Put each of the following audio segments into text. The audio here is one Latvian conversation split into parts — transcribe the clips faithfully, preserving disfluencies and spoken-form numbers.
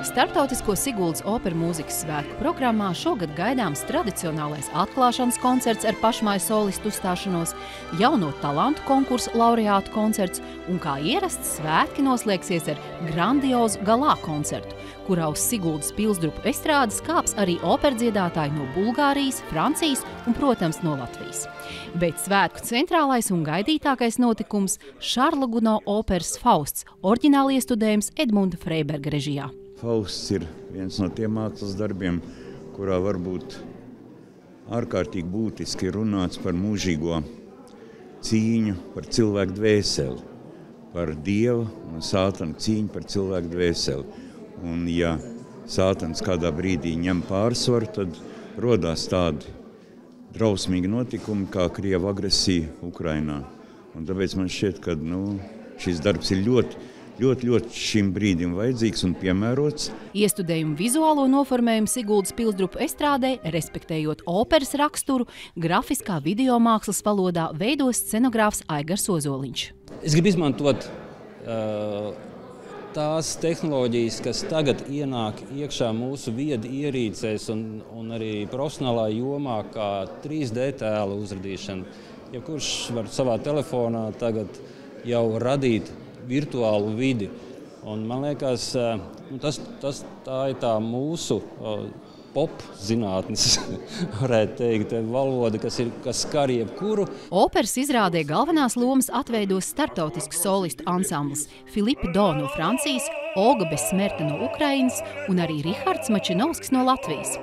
Starptautisko Siguldas operu mūzikas svētku programmā šogad gaidāms tradicionālais atklāšanas koncerts ar pašmāju solistu uzstāšanos, jauno talantu konkursu laureātu koncerts un, kā ierasts, svētki noslēgsies ar grandiozu galā koncertu, kurā uz Siguldas pilsdrupu estrādes kāps arī operdziedātāji no Bulgārijas, Francijas un, protams, no Latvijas. Bet svētku centrālais un gaidītākais notikums – Šarla Guno operas Fausts, oriģināli iestudējums Edmunda Freiberga režijā. Fausts ir viens no tiem mākslas darbiem, kurā varbūt ārkārtīgi būtiski runāts par mūžīgo cīņu par cilvēku dvēseli, par Dieva un Sātana cīņu par cilvēku dvēseli. Un ja Sātans kādā brīdī ņem pārsvaru, tad rodās tādi drausmīgi notikumi, kā Krievu agresija Ukrainā. Un tāpēc man šķiet, ka nu, šis darbs ir ļoti, ļoti, ļoti šim brīdim vajadzīgs un piemērots. Iestudējumu vizuālo noformējumu Siguldas pilsdrupu estrādē, respektējot operas raksturu, grafiskā video mākslas valodā veidos scenogrāfs Aigars Ozoliņš. Es gribu izmantot uh, tās tehnoloģijas, kas tagad ienāk iekšā mūsu viedi ierīcēs un, un arī profesionālā jomā, kā trīs D tēla uzradīšana. Ja kurš var savā telefonā tagad jau radīt virtuālu vidi. Un man liekas, nu, tas, tas, tā ir tā mūsu uh, pop zinātnes, varētu teikt, valoda, kas, ir, kas skar jebkuru. Operas izrādē galvenās lomas atveidos starptautisks solistu ansamblis Filipa Do no Francijas, Olga Besmerta no Ukrainas un arī Rihards Mačinovskis no Latvijas.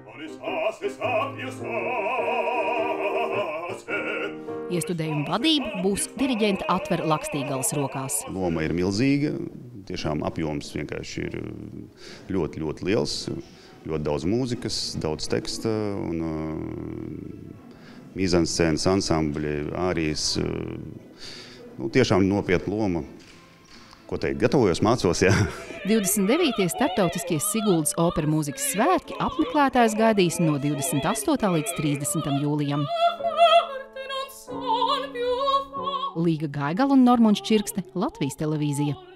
Iestudējumu vadība būs diriģenta Atvera Lakstīgalas rokās. Loma ir milzīga, tiešām apjoms vienkārši ir ļoti, ļoti liels, ļoti daudz mūzikas, daudz teksta un uh, mizanscēnas ansambļi, ārijas, uh, nu, tiešām nopietna loma. Ko teikt, gatavojos, mācos, jā. divdesmit devītie Starptautiskie Siguldas operu mūzikas svētki apmeklētājs gaidīs no divdesmit astotā līdz trīsdesmitam jūlijam. Līga Gaigala un Normunds Čirkste, Latvijas televīzija.